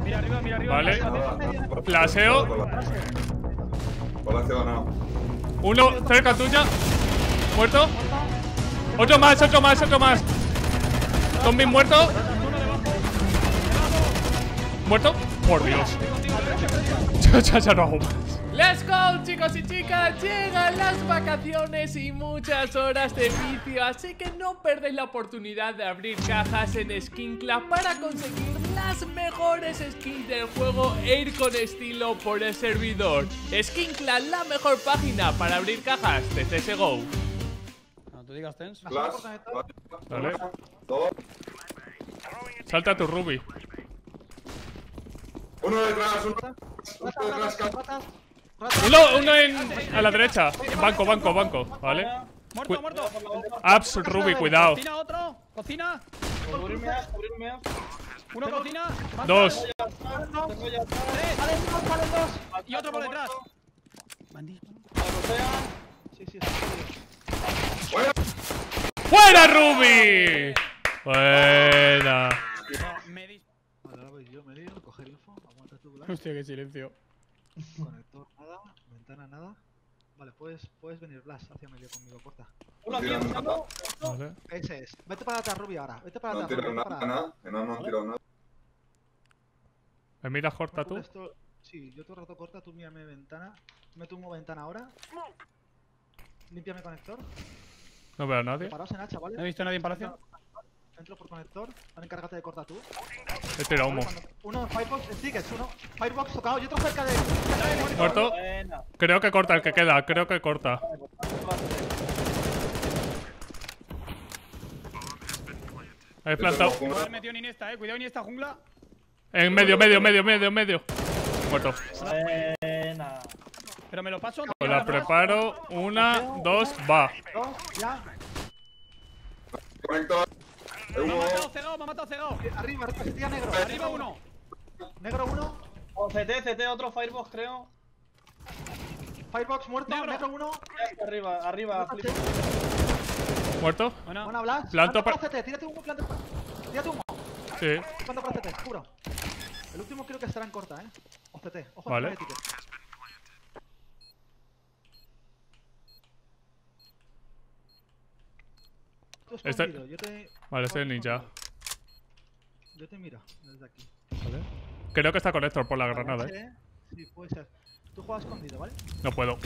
Mira arriba, mira arriba. Vale. Mira, Flaseo. Palacio ganado. Uno cerca tuya. Muerto. Otro más, otro más, otro más. Zombie muerto. Muerto. Por Dios. Ya no hago más. Let's go, chicos y chicas. Llegan las vacaciones y muchas horas de vicio, así que no perdéis la oportunidad de abrir cajas en Skincla para conseguir las mejores skins del juego e ir con estilo por el servidor. Skincla, la mejor página para abrir cajas de CSGO. No, tú digas Tens. Flash. Vale. Dos. Salta tu Ruby. Uno detrás, uno detrás. Uno a la derecha. Banco, banco, banco. Vale. Muerto, muerto. Abs, Ruby, cuidado. Cocina otro. Cocina. Cubrirme. Uno cocina. Dos. Tengo ya tres. Y otro por detrás. Sí. ¡Fuera, Ruby! Buena. Me Vale, ahora voy yo, medio, coger info, aguanta tu Black. Hostia, qué silencio. Conector nada, ventana nada. Vale, puedes venir Blas hacia medio conmigo, corta. No tiran nada. Vale. Ese es. Vete para atrás, Ruby, ahora. Vete para No han atrás. tirado Ruby, para- nada. No han tirado nada. ¿Me miras corta tú? Esto- Sí, yo todo el rato corta, tú mírame ventana. Me tumbo ventana ahora. Límpiame conector. No veo a nadie. Paraos en hacha, ¿vale? No he visto a nadie en palacio. Entro por conector. Ahora encárgate de cortar tú. He tirado humo. Uno, Firebox, en tickets, uno. Firebox tocado y otro cerca de. Muerto. Buena. Creo que corta el que queda. Creo que corta. He plantado. Joder, metido en Iniesta, cuidado Iniesta, jungla. En medio. Muerto. Buena. Pero me lo paso. Pues la preparo. Una, dos, va. Dos, ya. Conector. Me ha matado C2, me ha matado C2. Arriba, tía negro. Arriba uno. Negro uno. O CT, otro Firebox creo. Firebox muerto. Negro. Negro uno. Arriba. Flip. Muerto. Buena. Buena Blas. Planto para CT, tírate humo, tírate humo. Sí. Planta para CT, juro. El último creo que estará en corta, O CT. Ojo, Vale. no hay ticket. Tú escondido, yo te... Vale, estoy en ninja. Yo te miro desde aquí. Vale. Creo que está Conector por la granada, Sí, puede ser. Tú juegas escondido, ¿vale? No puedo.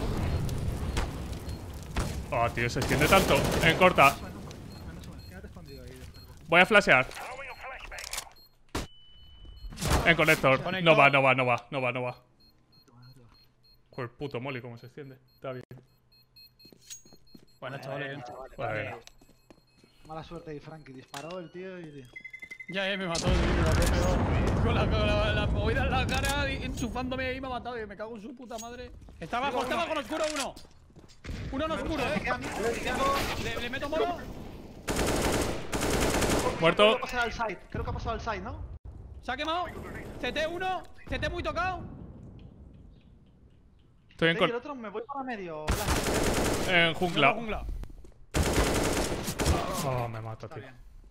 Oh, tío, se extiende tanto. En corta. No sumes, quédate escondido ahí. Voy a flashear. En Conector. No va. Joder, puto Molly, cómo se extiende. Está bien. Buena, chavales. Bueno. Mala suerte ahí, Frankie. Disparó el tío y... Ya, me mató, tío. Con la movida en la cara, enchufándome ahí me ha matado. Y me cago en su puta madre. Está abajo en oscuro uno. Uno en oscuro, Le meto mono. Muerto. Creo que ha pasado al side, ¿no? Se ha quemado. CT1. CT muy tocado. Estoy en, Y el otro me voy para medio. en jungla. Jungla. Oh, me mato, tío.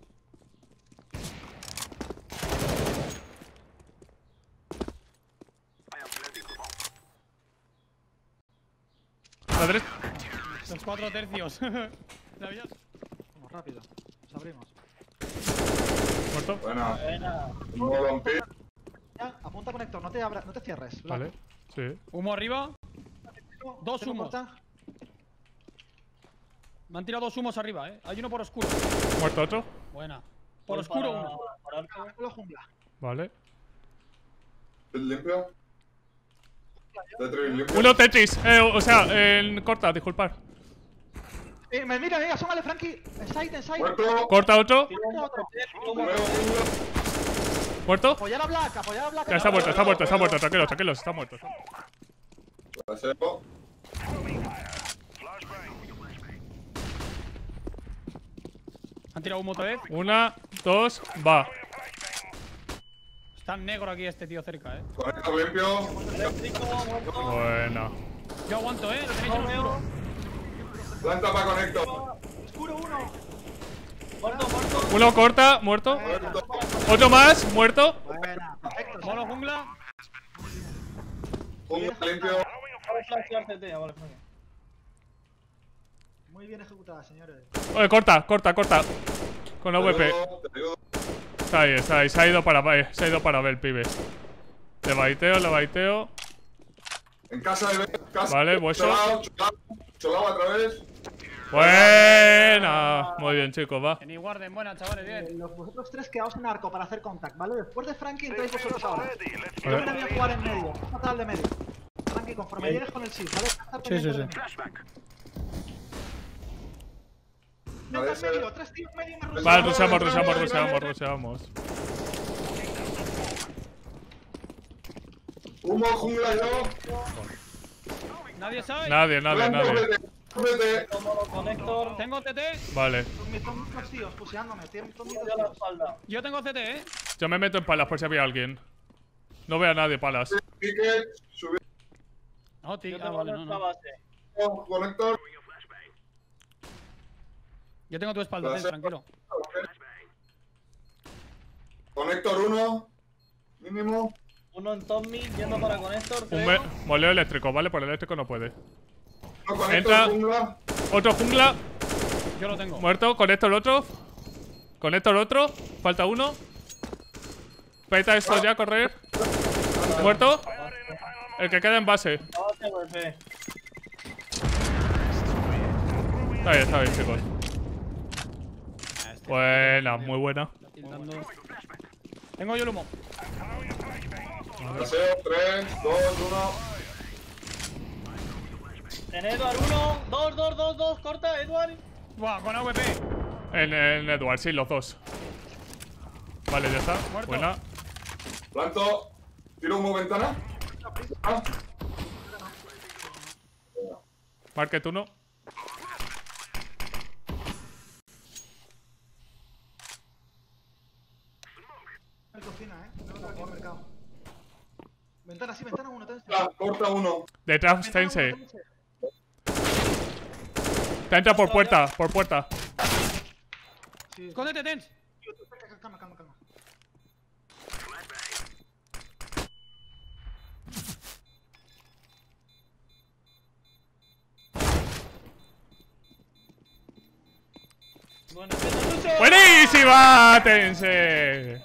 La derecha. Los 4 tercios. ¿La vías? Vamos rápido. Nos abrimos. Muerto. Buena. Un modo en pie. Ya, apunta conector, no te cierres. Vale. Sí. Humo arriba. Dos Tengo humos. corta. Me han tirado dos humos arriba, Hay uno por oscuro. Muerto otro. Buena. Por oscuro uno. Culo jungla. Vale. Limpio. Tetris limpio. Uno Tetris. O sea, en corta, disculpar. Mira, asómale, Frankie. En side. Muerto. Corta otro. Muerto. Apoyar a Black. Ya está muerto. Tranquilos, está muerto. Paseo. Han tirado humo otra vez. Una, dos, va. Está negro aquí este tío cerca, Conector limpio. Buena. Yo aguanto, Lo tenéis en oscuro. Planta para conector. Oscuro uno. Muerto. Uno corta, muerto. Otro más, muerto. Buena. Perfecto. Molo jungla. Jungla limpio. Vale, flashear CT, vale, Frankie. Muy bien ejecutada, señores. Oye, corta. Con AWP. Te ayudo. Está ahí. Se ha ido para ver el pibe. Le baiteo. En casa de casa. Vale, hueso. Cholao a través. Buena. Muy bien, chicos, va. En Warden, buena, chavales, bien. Vosotros tres quedaos en arco para hacer contact, ¿vale? Después de Frankie entráis vosotros ahora. Yo Vale. me voy a jugar en medio. Fatal de medio. Frankie, conforme llegues con el shield, ¿vale? Estar pendiente de mí. Venga, en medio, 3 tíos medio y me rushean. Vale, ruseamos. Humo, jungla, yo. Nadie sabe. Nadie. Vete. Molo conector. Tengo CT. Vale. Son dos tíos pusheándome. Tienen dos Yo a la tíos. espalda. Yo tengo CT, Yo me meto en palas por si había alguien. No veo a nadie, palas. Ticket. Subir. No, Yo tío. tengo Vale, nuestra no. base. Conector. Yo tengo tu espalda, Gracias. tranquilo. Conector 1. Mínimo. Uno en top mid, yendo para conector, Un creo. moleo eléctrico, ¿vale? Por el eléctrico no puede. No conector, Entra. jungla. Otro jungla. Yo lo tengo. Muerto. Conecto el otro. Falta uno. Peta esto ya, correr. Muerto. El que queda en base. Base, VP. Está bien, chicos. Buena, muy buena. Tildando. Tengo yo el humo. Paseo. 3, 2, 1. En Edward, 1, 2, corta, Edward. Buah, con AWP. En Edward, sí, los dos. Vale, ya está. Muerto. Buena. Planto. Tiro humo ventana. Ah. Market uno. En cocina, no lo aquí en mercado. Ventana, sí, ventana 1, tense. Corta 1. Detrás, Tense. Te entra por puerta, Sí, Escóndete, Tens. calma. Bueno, mucho. ¡Buenísima, Tense!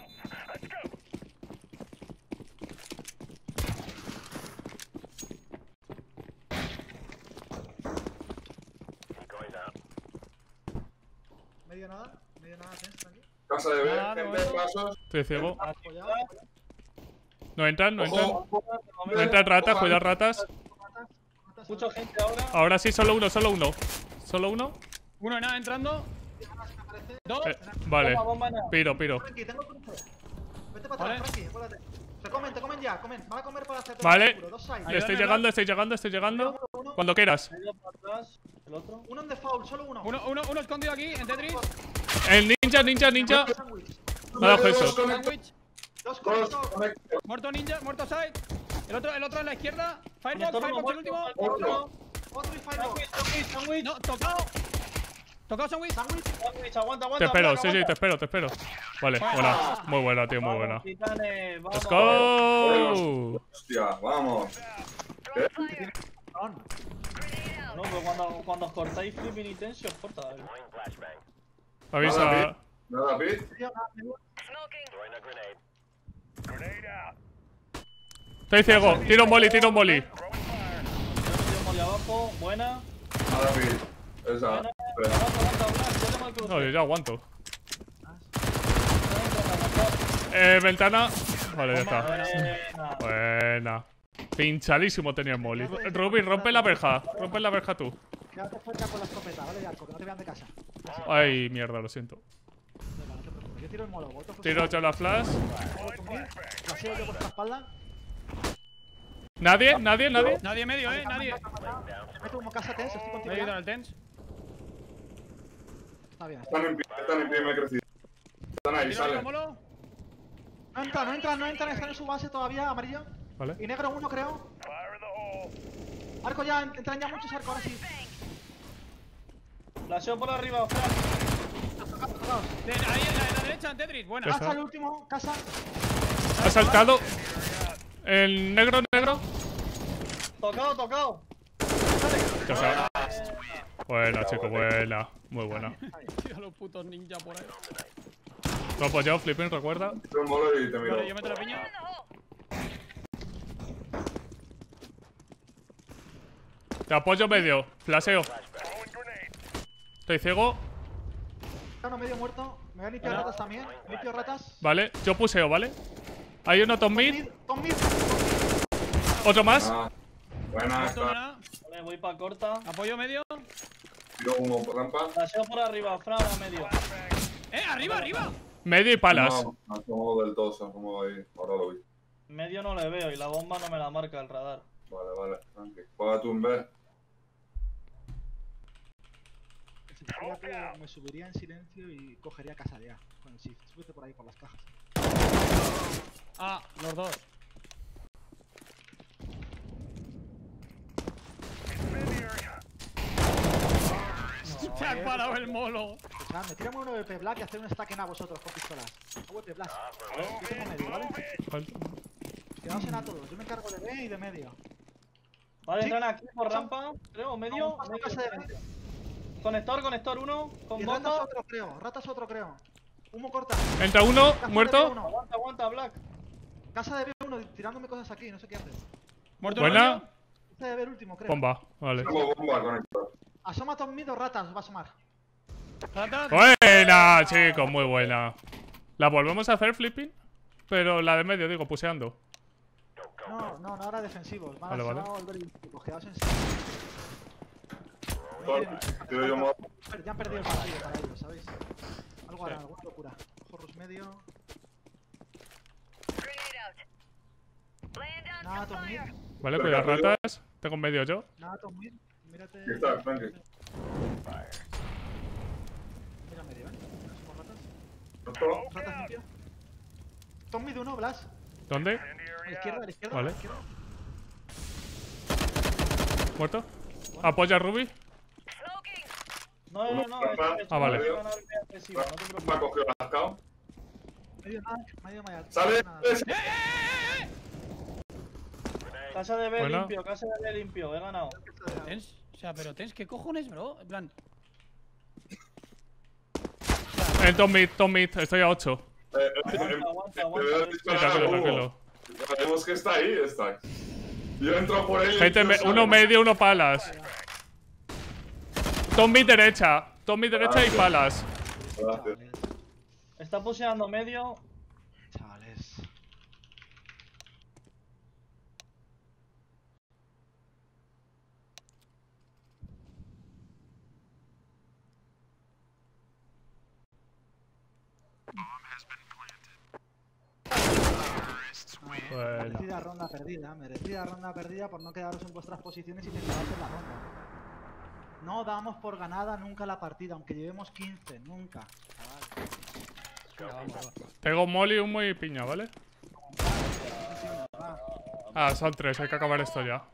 Medio nada, tense, tranquilo. Casa de B. Nada, Gente, bueno. pasos. Estoy ciego. Apoyado. No entran. Ojo. No entran ratas, Ojo. cuidado ratas. Mucha gente ahora. Ahora sí, solo uno. Uno de nada entrando. Dos. Vale. Bomba, nada. Piro. Frankie, tengo cruce. Vete para Vale. atrás, Frankie, acuérdate. Te comen ya, comen. Van a comer para hacerte Vale. seguro, dos side. Ahí. Estoy llegando. Uno, Cuando quieras. Medio para atrás. El otro. uno en default, solo uno. Uno escondido aquí, en Tetris. El ninja. Sandwich. Me ha dado Dos eso. conector. Sandwich. Dos Dos conector. conector. Muerto ninja, muerto side. El otro en la izquierda. Firebox, Conector Firebox el muerto, último. muerto. Otro y firebox. Sandwich. No, tocado. Tocado sandwich. Sandwich, aguanta. Te espero, Blanca, sí, aguanta. te espero. Vale, buena. Muy buena, tío, muy buena. Titanes, vamos. Let's go. Hostia, vamos. No, pero cuando os cortáis flipping y tension, os corta. Avisa. Nada, Pit. Estoy ciego. Tiro un boli. Tengo molly abajo, buena. Nada, Pit. Esa. Buena. Espera. Aguanta, yo tengo el cruce. No, yo ya aguanto. Buena. Ventana. Vale, ya está. Buena. Buena. Pinchadísimo tenía el molly. Ruby, rompe la verja tú. Quédate fuerte con la escopeta, ¿vale? Arco, que no te vean de casa. Ay, mierda, lo siento. Venga, no te preocupes. Yo tiro el molo. Vosotros Tiro yo la flash. Paseo yo por la espalda. ¿Nadie? Nadie medio, nadie. Me meto como casa tense, estoy contigo. Medio ya. en el Tens. Está bien. Están en pie, me he crecido. Están ahí, Tiro arriba, salen. molo. No entran, están en su base todavía, amarillo. Vale. Y negro uno, creo. Arco ya, entran ya muchos arcos, ahora sí. Flasheo por arriba, Fran. Tocados. Ahí en la derecha, en Tetris. Buena. Ya está. Casa el último, casa. Ha saltado. El negro, negro. Tocado, tocado. Ya sabes. Buena, chico, buena. Muy buena. Tío, los putos ninja por ahí. Lo apoyado, flipping, recuerda. Te un molo y te miro. Vale, yo meto la piña. Te apoyo medio. Flaseo. Estoy ciego. Uno medio muerto. Me voy a limpiar ratas también. Limpio ratas. Vale, yo puseo, ¿vale? Hay uno top mid. Tom mid. Otro más. Ah, buena, Muerto, está. nada. Vale, voy para corta. Apoyo medio. Tiro humo por rampa. Paseo por arriba, Fran a medio. Arriba, arriba. Medio y palas. No, no como del todo, se como ahí. Ahora lo vi. Medio no le veo y la bomba no me la marca el radar. Vale, vale, tranqui. Juega tú en B. Si fuera tú, me subiría en silencio y cogería casa de A. Con el shift. Súbete por ahí por las cajas. Ah, los dos. Se ha parado el molo. Escuchadme, tírame uno de P Black y hacer un stack en A vosotros con pistolas. A WP Black. Yo tengo medio, ¿vale? Quedaos en A todos. Yo me encargo de B y de medio. Vale, Sí. entran aquí por rampa. Creo, medio. Paso casa de medio. B. Conector uno. Con Y ratas bomba. otro creo. Ratas otro creo. Humo corta. Entra uno, Casa de muerto. B1. Aguanta, aguanta, Black. Casa de B1 tirándome cosas aquí. No sé qué haces. Muerto Buena. medio. Casa de B el último creo. Bomba, vale. Tengo bomba conectada. Asoma Tom mid o ratas. Va a asomar. Rata. Buena, chicos, muy buena. La volvemos a hacer, flipping. Pero la de medio, digo, puseando. No, ahora defensivos. Van Vale, a vale. volver y quedaos en Tiro yo modo. Ya han perdido el partido para ellos, ¿sabéis? Algo harán, alguna locura. Jorros medio. Nada, Tom mid. Vale, cuidado, ratas. Tengo medio yo. Nada, Tom mid. Mírate. Aquí está, tranqui. Mira medio, ¿eh? Somos ratas. ¿Esto? Ratas limpio. Tom mid 1, Blas. ¿Dónde? A la izquierda, a la izquierda. Vale. A la izquierda. ¿Muerto? Apoya a Ruby. No. Ah, vale. Voy a ganar bien agresiva, no te preocupes. Me ha cogido la scout. Medio nada, medio maya. Sale. Nada. Casa de B Buena. limpio, casa de B limpio. He ganado. Tens. O sea, pero Tens, ¿qué cojones, bro? En plan. En top mid, estoy a 8. Aguanta. Te veo Sí, disparar a tranquilo, humo. tranquilo. Sabemos que está ahí, está. Yo entro por él. y Gente, tú uno sales. medio, uno palas. Top mid derecha. Top mid derecha y palas. Gracias. Está puseando medio. Chavales. Bueno. Merecida ronda perdida por no quedaros en vuestras posiciones y centraros en la ronda. No damos por ganada nunca la partida, aunque llevemos 15, nunca. Chaval. Tengo molly, humo y piña, ¿vale? Ah, son 3, hay que acabar esto ya.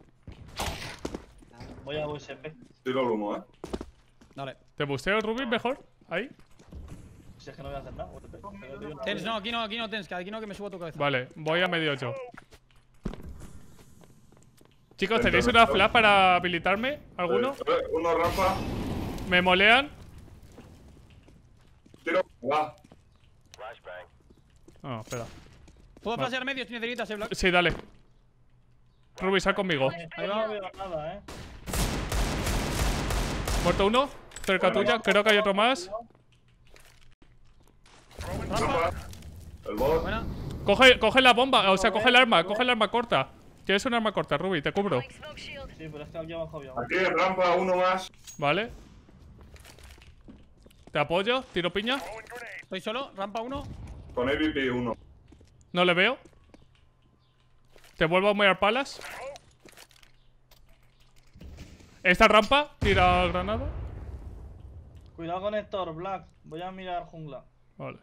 Voy a USP. Tiro el humo, Dale. ¿Te busteo, Ruby, mejor? Ahí. Si es que no voy a hacer nada. Tens, no, aquí no, Tens, que aquí no, que me subo a tu cabeza. Vale, voy a medio yo. Chicos, ¿tenéis una flash para habilitarme? ¿Alguno? Uno rampa. ¿Me molean? Tiro. Va. No, espera. ¿Puedo flashear medio si necesitas, Black? Sí, dale. Ruby, sal conmigo. Ahí No va. veo nada, Muerto uno. Cerca tuya, creo que hay otro más. Rampa. El bot. Buena. Coge la bomba, o sea, coge el arma corta. Tienes un arma corta, Ruby, te cubro. Sí, pero es que aquí abajo había. Aquí en rampa, uno más. Vale. Te apoyo, tiro piña. Estoy solo, rampa 1. Con AVP uno. No le veo. Te vuelvo a mover palas. Esta rampa, tira granada. Cuidado con Héctor, Black. Voy a mirar jungla. Vale.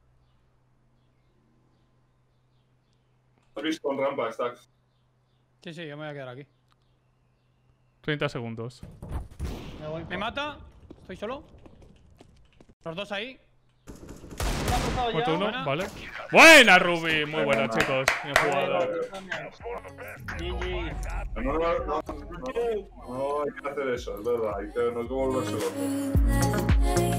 ¿Has visto con rampa, Stacks? Sí, yo me voy a quedar aquí. 30 segundos. Me voy Me mata. Estoy solo. Los dos ahí. Muerto uno, vale. Buena, Ruby. Muy buena, chicos. Bien jugado. No hay que hacer eso, es verdad. Hay que no hay que volverse loco.